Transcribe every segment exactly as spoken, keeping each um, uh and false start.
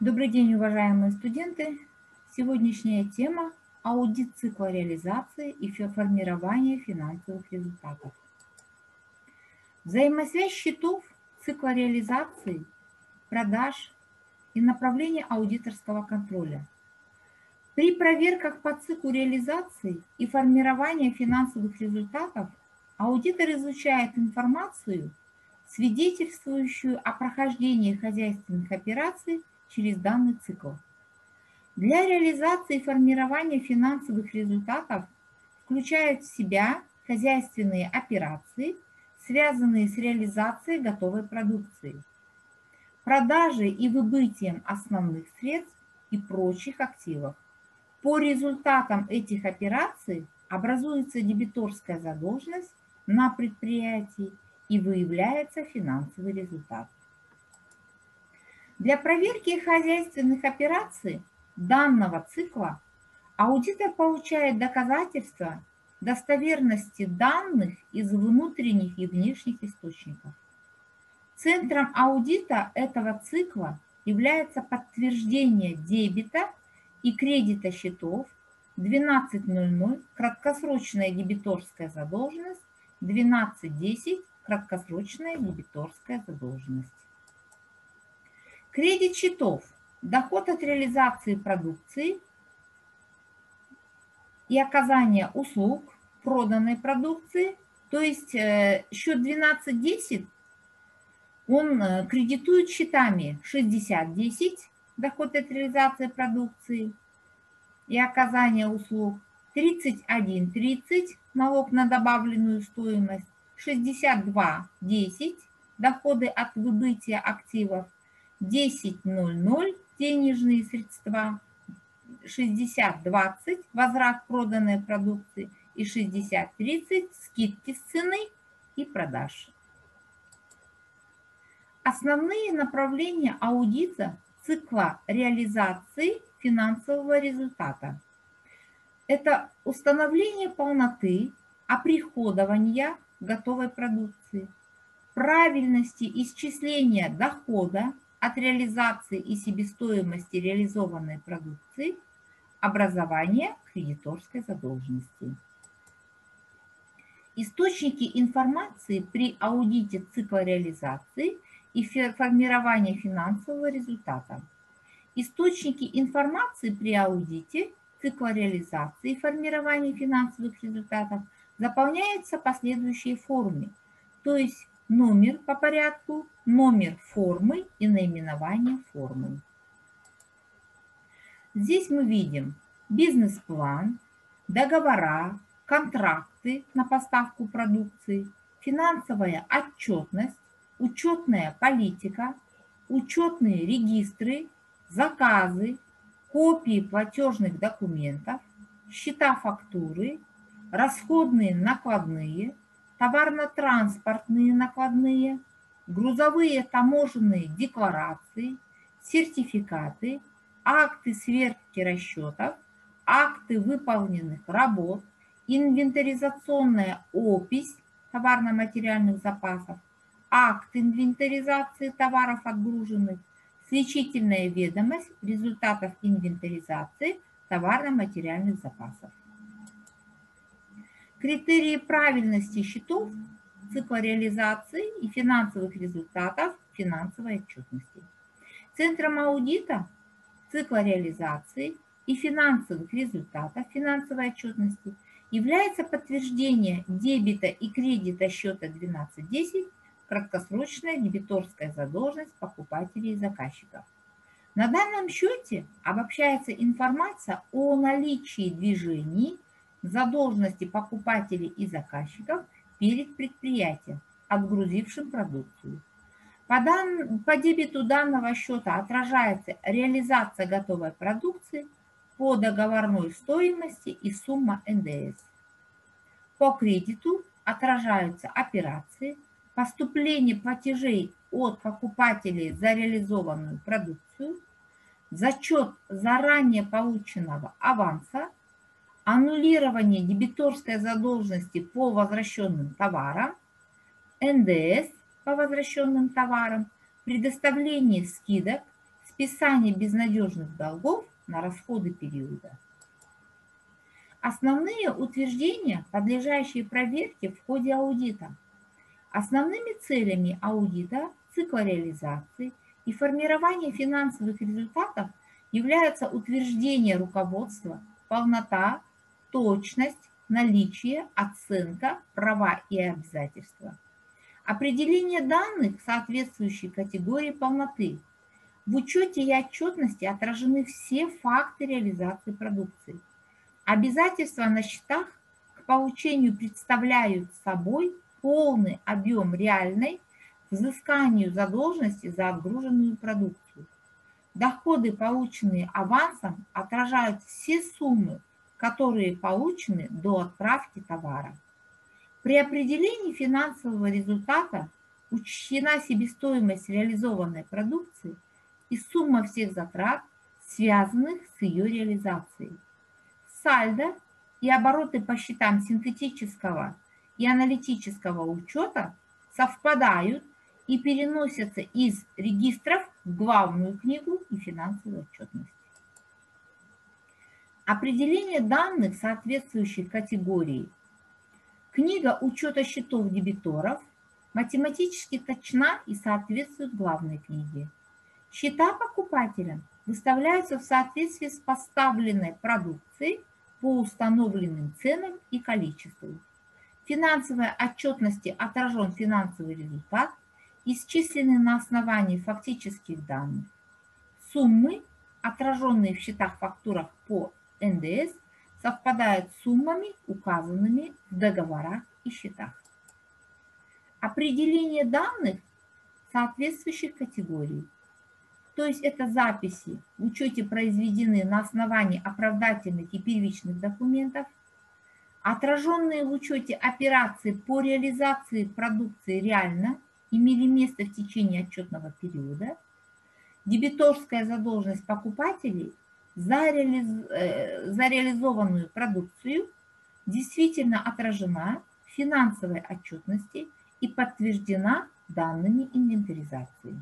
Добрый день, уважаемые студенты! Сегодняшняя тема – аудит цикла реализации и формирования финансовых результатов. Взаимосвязь счетов, цикла реализации, продаж и направления аудиторского контроля. При проверках по циклу реализации и формирования финансовых результатов аудитор изучает информацию, свидетельствующую о прохождении хозяйственных операций через данный цикл. Для реализации и формирования финансовых результатов включают в себя хозяйственные операции, связанные с реализацией готовой продукции, продажей и выбытием основных средств и прочих активов. По результатам этих операций образуется дебиторская задолженность на предприятии и выявляется финансовый результат. Для проверки хозяйственных операций данного цикла аудитор получает доказательства достоверности данных из внутренних и внешних источников. Центром аудита этого цикла является подтверждение дебита и кредита счетов двенадцать ноль ноль краткосрочная дебиторская задолженность, двенадцать десять краткосрочная дебиторская задолженность. Кредит счетов – доход от реализации продукции и оказания услуг проданной продукции, то есть счет двенадцать десять, он кредитует счетами шестьдесят десять, доход от реализации продукции и оказания услуг, тридцать один тридцать, налог на добавленную стоимость, шестьдесят два десять, доходы от выбытия активов, десять ноль ноль денежные средства, шестьдесят двадцать возврат проданной продукции и шестьдесят тридцать скидки с цены и продаж. Основные направления аудита цикла реализации финансового результата – это установление полноты оприходования готовой продукции, правильности исчисления дохода от реализации и себестоимости реализованной продукции, образование кредиторской задолженности. Источники информации при аудите цикла реализации и формирования финансового результата. Источники информации при аудите цикла реализации и формирования финансовых результатов заполняются по следующей форме, то есть номер по порядку, номер формы и наименование формы. Здесь мы видим бизнес-план, договора, контракты на поставку продукции, финансовая отчетность, учетная политика, учетные регистры, заказы, копии платежных документов, счета-фактуры, расходные накладные, товарно-транспортные накладные, грузовые таможенные декларации, сертификаты, акты сверки расчетов, акты выполненных работ, инвентаризационная опись товарно-материальных запасов, акт инвентаризации товаров отгруженных, сличительная ведомость результатов инвентаризации товарно-материальных запасов. Критерии правильности счетов цикла реализации и финансовых результатов финансовой отчетности. Центром аудита цикла реализации и финансовых результатов финансовой отчетности является подтверждение дебита и кредита счета двенадцать десять, краткосрочная дебиторская задолженность покупателей и заказчиков. На данном счете обобщается информация о наличии движений задолженности покупателей и заказчиков перед предприятием, отгрузившим продукцию. По, дан... по дебету данного счета отражается реализация готовой продукции по договорной стоимости и сумма эн дэ эс. По кредиту отражаются операции, поступление платежей от покупателей за реализованную продукцию, зачет заранее полученного аванса, аннулирование дебиторской задолженности по возвращенным товарам, эн дэ эс по возвращенным товарам, предоставление скидок, списание безнадежных долгов на расходы периода. Основные утверждения, подлежащие проверке в ходе аудита. Основными целями аудита, цикла реализации и формирования финансовых результатов являются утверждение руководства, полнота, точность, наличие, оценка, права и обязательства. Определение данных соответствующей категории полноты. В учете и отчетности отражены все факты реализации продукции. Обязательства на счетах к получению представляют собой полный объем реальной взысканию задолженности за отгруженную продукцию. Доходы, полученные авансом, отражают все суммы, которые получены до отправки товара. При определении финансового результата учтена себестоимость реализованной продукции и сумма всех затрат, связанных с ее реализацией. Сальдо и обороты по счетам синтетического и аналитического учета совпадают и переносятся из регистров в главную книгу и финансовую отчетность. Определение данных соответствующих категорий. Книга учета счетов дебиторов математически точна и соответствует главной книге. Счета покупателям выставляются в соответствии с поставленной продукцией по установленным ценам и количеству. В финансовой отчетности отражен финансовый результат, исчисленный на основании фактических данных. Суммы, отраженные в счетах-фактурах по эн дэ эс, совпадают с суммами, указанными в договорах и счетах. Определение данных соответствующих категорий. То есть это записи в учете произведены на основании оправдательных и первичных документов, отраженные в учете операции по реализации продукции реально имели место в течение отчетного периода, дебиторская задолженность покупателей за, реализ... за реализованную продукцию действительно отражена в финансовой отчетности и подтверждена данными инвентаризации.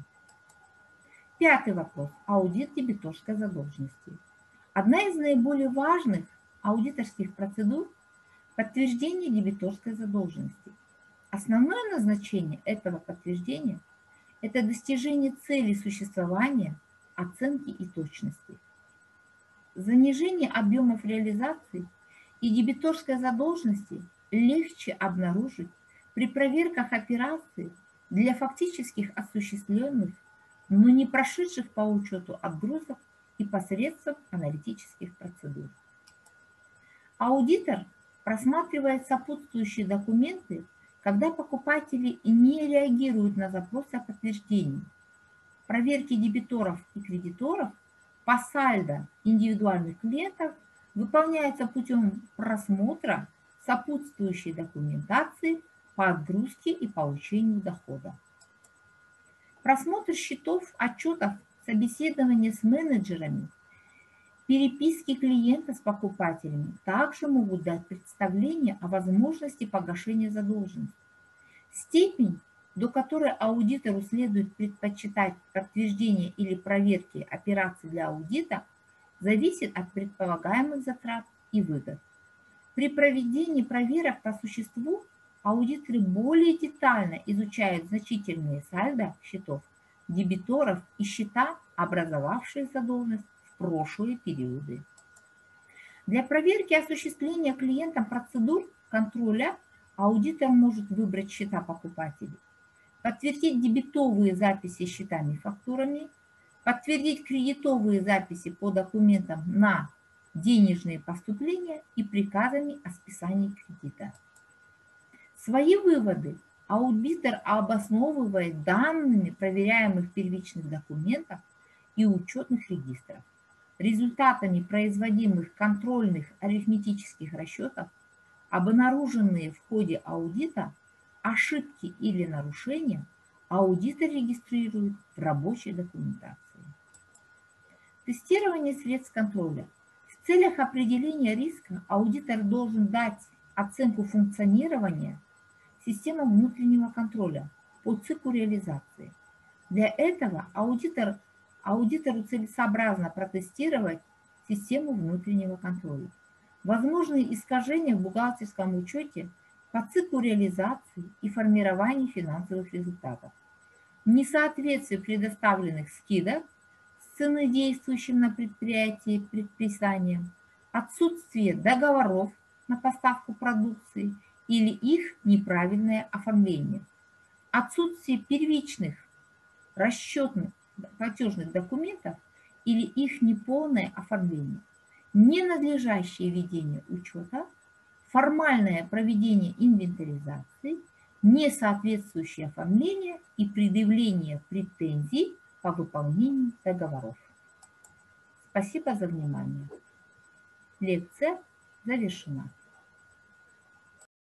Пятый вопрос. Аудит дебиторской задолженности. Одна из наиболее важных аудиторских процедур – подтверждение дебиторской задолженности. Основное назначение этого подтверждения – это достижение цели существования, оценки и точности. Занижение объемов реализации и дебиторской задолженности легче обнаружить при проверках операций для фактических осуществленных, но не прошедших по учету отгрузок и посредством аналитических процедур. Аудитор просматривает сопутствующие документы, когда покупатели не реагируют на запросы о подтверждении. Проверки дебиторов и кредиторов по сальдо индивидуальных клиентов выполняются путем просмотра сопутствующей документации по отгрузке и получению дохода. Просмотр счетов, отчетов, собеседование с менеджерами, переписки клиента с покупателями также могут дать представление о возможности погашения задолженности. Степень, до которой аудитору следует предпочитать подтверждение или проверки операций для аудита, зависит от предполагаемых затрат и выгод. При проведении проверок по существу аудиторы более детально изучают значительные сальдо счетов, дебиторов и счета, образовавшие задолженность в прошлые периоды. Для проверки осуществления клиентом процедур контроля аудитор может выбрать счета покупателей, подтвердить дебетовые записи счетами и фактурами, подтвердить кредитовые записи по документам на денежные поступления и приказами о списании кредита. Свои выводы аудитор обосновывает данными проверяемых первичных документов и учетных регистров, результатами производимых контрольных арифметических расчетов, обнаруженные в ходе аудита ошибки или нарушения аудитор регистрирует в рабочей документации. Тестирование средств контроля. В целях определения риска аудитор должен дать оценку функционирования системы внутреннего контроля по циклу реализации. Для этого аудитор аудитору целесообразно протестировать систему внутреннего контроля. Возможные искажения в бухгалтерском учете по циклу реализации и формирования финансовых результатов. Несоответствие предоставленных скидок с цены действующим на предприятии предписанием, отсутствие договоров на поставку продукции или их неправильное оформление, отсутствие первичных расчетных платежных документов или их неполное оформление, ненадлежащее ведение учета, формальное проведение инвентаризации, несоответствующее оформление и предъявление претензий по выполнению договоров. Спасибо за внимание. Лекция завершена.